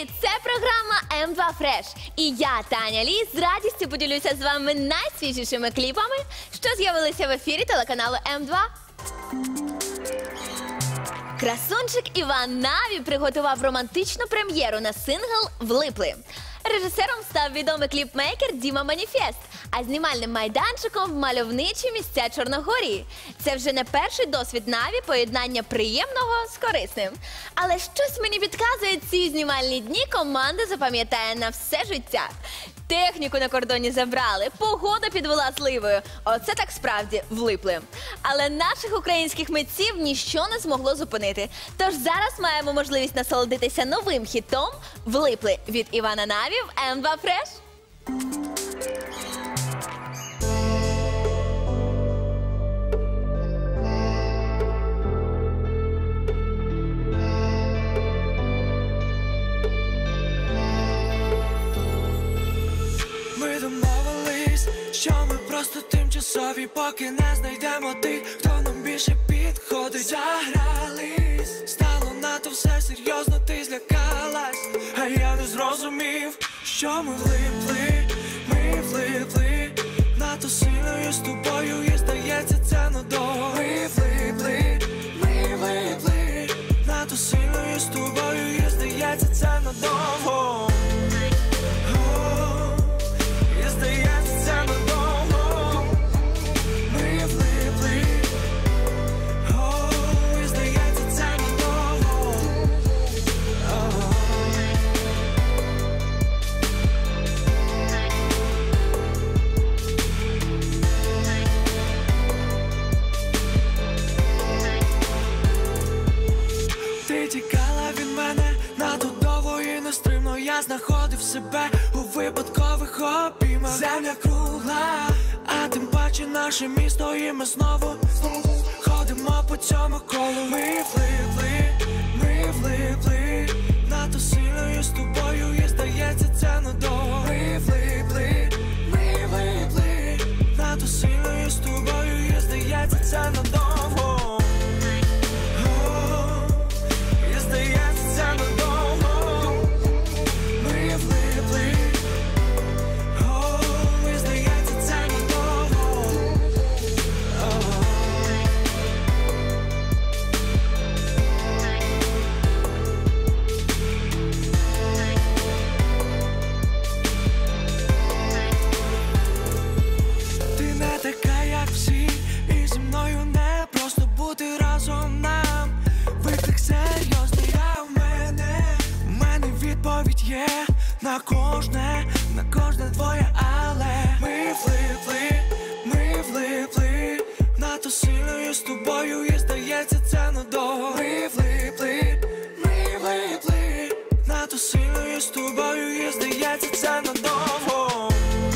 Привіт! Це програма М2 Fresh. І я, Таня Ліс, з радістю поділюся з вами найсвіжішими кліпами, що з'явилися в ефірі телеканалу М2. Красунчик Іван Наві приготував романтичну прем'єру на сингл «Влипли». Режисером став відомий кліпмейкер Діма Маніфест, а знімальним майданчиком – мальовничі місця Чорногорії. Це вже не перший досвід Наві поєднання приємного з корисним. Але щось мені підказує, ці знімальні дні команда запам'ятає на все життя. Техніку на кордоні забрали, погода підвела зливою. Оце так справді влипли. Але наших українських митців ніщо не змогло зупинити. Тож зараз маємо можливість насолодитися новим хітом «Влипли» від Івана Наві в М2 Fresh. Ми домовились, що ми просто тимчасові, поки не знайдемо тих, хто нам більше підходить. Загрались, стало надто все серйозно, ти злякалась, а я не зрозумів, що ми влипли, надто сильно я з тобою, і здається, це надовго. Ми влипли, надто сильно я з тобою, і здається, це надовго. Ти тікала від мене надто довго і нестримно. Я знаходив себе у випадкових обіймах. Земля кругла, а тим паче наше місто, і ми знову ходимо по цьому колу. Ми влипли, надто сильно я з тобою, і здається, це надовго. Ми влипли, надто сильно я з тобою, і здається, це надовго. На кожне твоє але. Ми влипли, надто сильно я з тобою, і здається, це надовго. Ми влипли, надто сильно я з тобою, і здається, це надовго.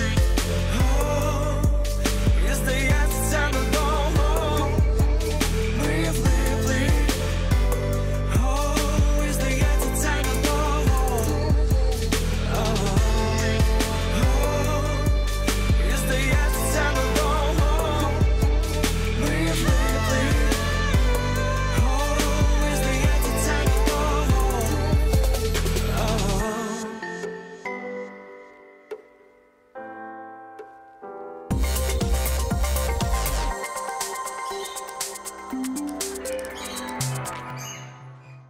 І здається, це надовго. Ми влипли, і здається, це надовго.